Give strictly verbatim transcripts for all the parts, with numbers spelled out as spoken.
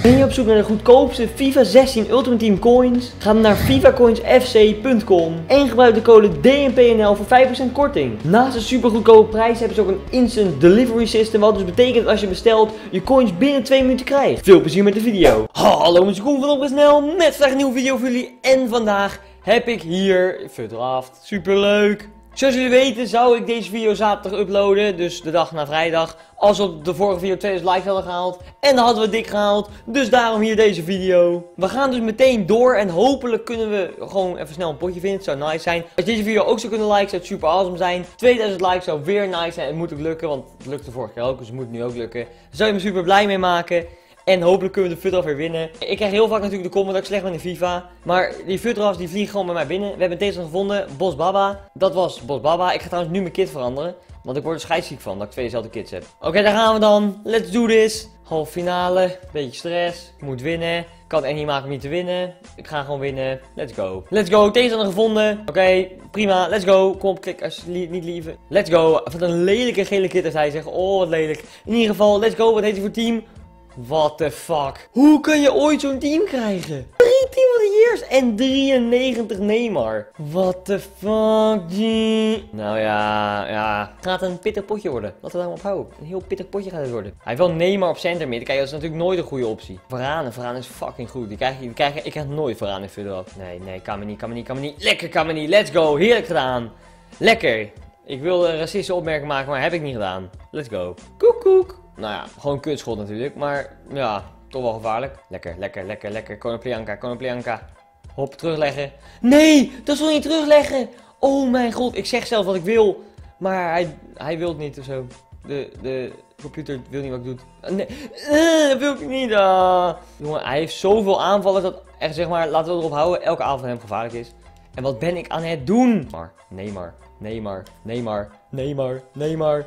Ben je op zoek naar de goedkoopste FIFA zestien Ultimate Team coins? Ga dan naar FIFA coins F C punt com en gebruik de code D N P N L voor vijf procent korting. Naast de super goedkope prijs hebben ze ook een instant delivery system, wat dus betekent dat als je bestelt, je coins binnen twee minuten krijgt. Veel plezier met de video. Hallo, met Koen van OpgeSnel met vandaag een nieuwe video voor jullie. En vandaag heb ik hier Futdraft. Super leuk. Zoals jullie weten zou ik deze video zaterdag uploaden, dus de dag na vrijdag, als we op de vorige video tweeduizend likes hadden gehaald. En dan hadden we het dik gehaald, dus daarom hier deze video. We gaan dus meteen door en hopelijk kunnen we gewoon even snel een potje vinden, het zou nice zijn. Als deze video ook zou kunnen liken, zou het super awesome zijn. tweeduizend likes zou weer nice zijn, het moet ook lukken, want het lukte vorige keer ook, dus het moet nu ook lukken. Daar zou je me super blij mee maken. En hopelijk kunnen we de Futdraft weer winnen. Ik krijg heel vaak natuurlijk de comment dat ik slecht ben in FIFA. Maar die Fudrafts die vliegen gewoon bij mij binnen. We hebben een tegenstander gevonden, Bos Baba. Dat was Bos Baba. Ik ga trouwens nu mijn kit veranderen. Want ik word er scheidsziek van dat ik twee dezelfde kits heb. Oké, okay, daar gaan we dan. Let's do this. Halve finale. Beetje stress. Ik moet winnen. Ik kan het echt niet maken om niet te winnen. Ik ga gewoon winnen. Let's go. Let's go. Tegenstander gevonden. Oké, okay, prima. Let's go. Kom op, klik als je li niet liever. Let's go. Wat een lelijke gele kit als hij zegt. Oh, wat lelijk. In ieder geval, let's go. Wat heet hij voor team? What the fuck? Hoe kan je ooit zo'n team krijgen? drie Team of the Years en drieënnegentig Neymar. What the fuck, G? Nou ja, ja. Het gaat een pittig potje worden. Laten we daar maar op houden. Een heel pittig potje gaat het worden. Hij heeft wel Neymar op center mid. Kijk, dat is natuurlijk nooit een goede optie. Varane, Varane is fucking goed. Die krijg je, die krijg je, ik krijg nooit Varane in Futdraft. Nee, nee, kan me niet, kan me niet, kan me niet. Lekker, kan me niet. Let's go. Heerlijk gedaan. Lekker. Ik wilde een racistische opmerking maken, maar heb ik niet gedaan. Let's go. Koek, koek. Nou ja, gewoon kutschot natuurlijk, maar ja, toch wel gevaarlijk. Lekker, lekker, lekker, lekker. Konoplyanka, Konoplyanka. Hop, terugleggen. Nee, dat zal je niet terugleggen. Oh mijn god, ik zeg zelf wat ik wil. Maar hij, hij wil het niet of zo. De, de computer wil niet wat ik doe. Nee, uh, dat wil ik niet. Uh. Jongen, hij heeft zoveel aanvallen dat, echt zeg maar, laten we erop houden, elke aanval van hem gevaarlijk is. En wat ben ik aan het doen? Maar, Neymar, Neymar, Neymar, Neymar, Neymar.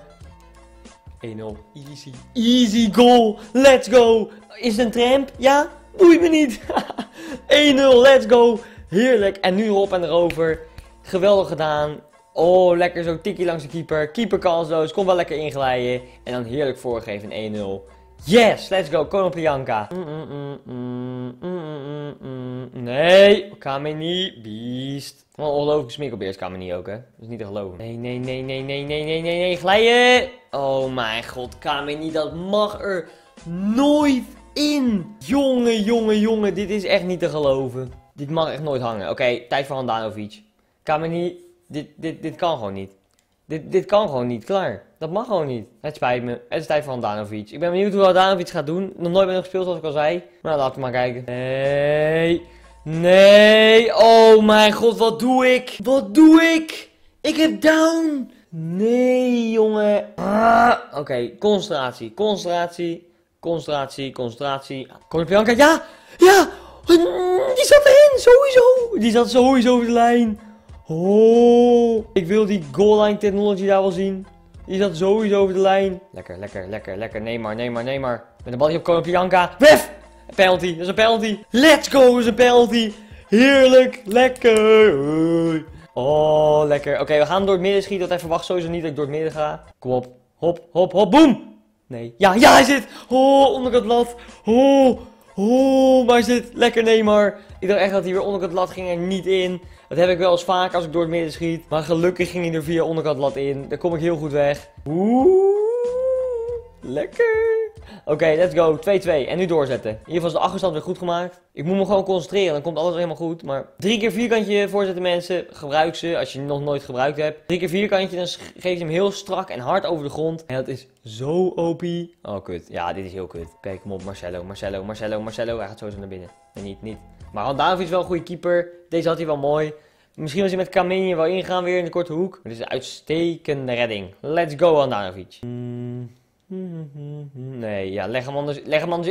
één nul. Easy. Easy goal. Let's go. Is het een tramp? Ja? Boeit me niet. één nul. Let's go. Heerlijk. En nu erop en erover. Geweldig gedaan. Oh, lekker zo tikkie langs de keeper. Keeper kansloos. Komt wel lekker inglijden. En dan heerlijk voorgeven. één nul. Yes. Let's go. Konoplyanka. Mm -mm -mm -mm -mm -mm. Nee. Kameni. Beast. Wat een ongelooflijke smikkelbeers Kameni ook, hè. Dat is niet te geloven. Nee, nee, nee, nee, nee, nee, nee, nee, nee. Glijden. Oh mijn god. Kameni, dat mag er nooit in. Jongen, jongen, jongen. Dit is echt niet te geloven. Dit mag echt nooit hangen. Oké, okay, tijd voor Handanovic. Kameni, dit, dit, dit kan gewoon niet. Dit, dit kan gewoon niet. Klaar. Dat mag gewoon niet. Het spijt me. Het is tijd voor Handanovic. Ik ben benieuwd hoe Handanovic gaat doen. Nog nooit met hem gespeeld, zoals ik al zei. Maar nou, laten we maar kijken. Nee. Nee. Oh mijn god, wat doe ik? Wat doe ik? Ik heb down. Nee, jongen. Ah. Oké, okay. Concentratie. Concentratie. Concentratie. Concentratie. Konoplyanka. Ja. Ja. Die zat erin. Sowieso. Die zat sowieso over de lijn. Oh. Ik wil die goal line technology daar wel zien. Die zat sowieso over de lijn. Lekker, lekker, lekker, lekker. Neymar, Neymar, Neymar. Met een balletje op Konoplyanka. Wef. Penalty, dat is een penalty. Let's go, dat is een penalty. Heerlijk, lekker. Oh, lekker. Oké, okay, we gaan door het midden schieten, want hij verwacht sowieso niet dat ik door het midden ga. Kom op. Hop, hop, hop, boem. Nee. Ja, ja, hij zit. Oh, onderkant lat. Oh, oh, maar hij zit. Lekker Neymar. Ik dacht echt dat hij weer onderkant lat ging er niet in. Dat heb ik wel eens vaak als ik door het midden schiet. Maar gelukkig ging hij er via onderkant lat in. Daar kom ik heel goed weg. Oeh, lekker. Oké, okay, let's go. twee twee. En nu doorzetten. In ieder geval is de achterstand weer goed gemaakt. Ik moet me gewoon concentreren. Dan komt alles weer helemaal goed. Maar drie keer vierkantje voorzetten mensen. Gebruik ze als je nog nooit gebruikt hebt. Drie keer vierkantje. Dan geef je hem heel strak en hard over de grond. En dat is zo O P. Oh, kut. Ja, dit is heel kut. Oké, okay, kom op. Marcelo, Marcelo, Marcelo, Marcelo. Hij gaat sowieso naar binnen. Nee, niet, niet. Maar Handanovic is wel een goede keeper. Deze had hij wel mooi. Misschien was hij met Kameni wel ingaan weer in de korte hoek. Maar dit is een uitstekende redding. Let's go, Handanovic. Mm. Nee, ja, leg hem anders. Leg hem anders.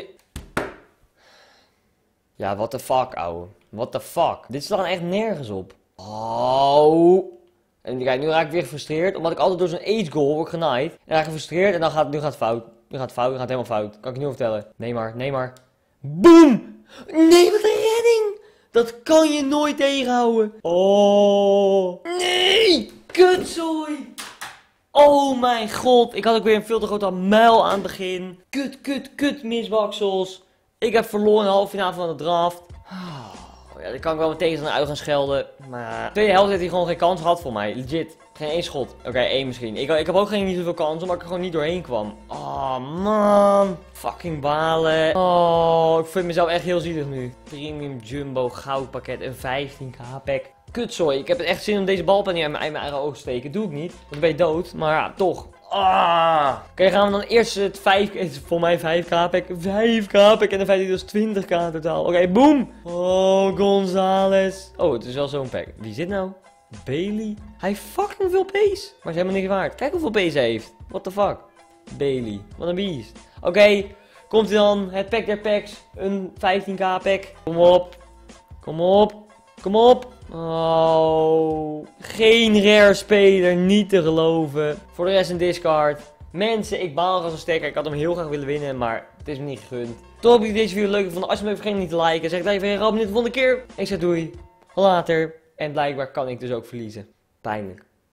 Ja, what the fuck, ouwe. What the fuck. Dit slaat echt nergens op. Oh. En kijk, nu raak ik weer gefrustreerd. Omdat ik altijd door zo'n age goal word genaaid. En dan raak ik gefrustreerd en dan gaat, nu gaat het fout. Nu gaat het fout, nu gaat het helemaal fout. Kan ik je nu vertellen. Nee maar, nee maar. Boom! Nee, wat een redding! Dat kan je nooit tegenhouden. Oh. Nee! Kutzooi! Oh mijn god, ik had ook weer een veel te grote muil aan het begin. Kut, kut, kut misbaksels. Ik heb verloren in de halve finale van de draft. Oh, ja, dan kan ik wel meteen naar uit gaan schelden. Maar de tweede helft heeft hij gewoon geen kans gehad voor mij. Legit. Geen één schot. Oké, okay, één misschien. Ik, ik heb ook geen niet zoveel kansen, omdat ik er gewoon niet doorheen kwam. Oh, man. Fucking balen. Oh, ik vind mezelf echt heel zielig nu. Premium Jumbo goudpakket, een vijftien k pack. Kutzooi. Ik heb echt zin om deze balpen niet uit mijn, mijn eigen ogen te steken. Doe ik niet. Want dan ben je dood. Maar ja, toch. Ah. Oké, okay, gaan we dan eerst het vijf k, het is voor mij vijf k pack, vijf k pack en dan vijftien dus twintig k totaal. Oké, okay, boom. Oh, Gonzales. Oh, het is wel zo'n pack. Wie zit nou? Bailey? Hij heeft fucking veel pace. Maar is helemaal niet waard. Kijk hoeveel pace hij heeft. What the fuck? Bailey. Wat een beest. Oké, okay, komt hij dan. Het pack der packs. Een vijftien k pack. Kom op. Kom op. Kom op. Oh. Geen rare speler. Niet te geloven. Voor de rest een discard. Mensen, ik baal als een stekker. Ik had hem heel graag willen winnen, maar het is me niet gegund. Toch heb ik deze video leuk gevonden. Als je hem hebt, vergeet niet te liken. Zeg even een rap de volgende keer. Ik zeg doei. Later. En blijkbaar kan ik dus ook verliezen. Pijnlijk.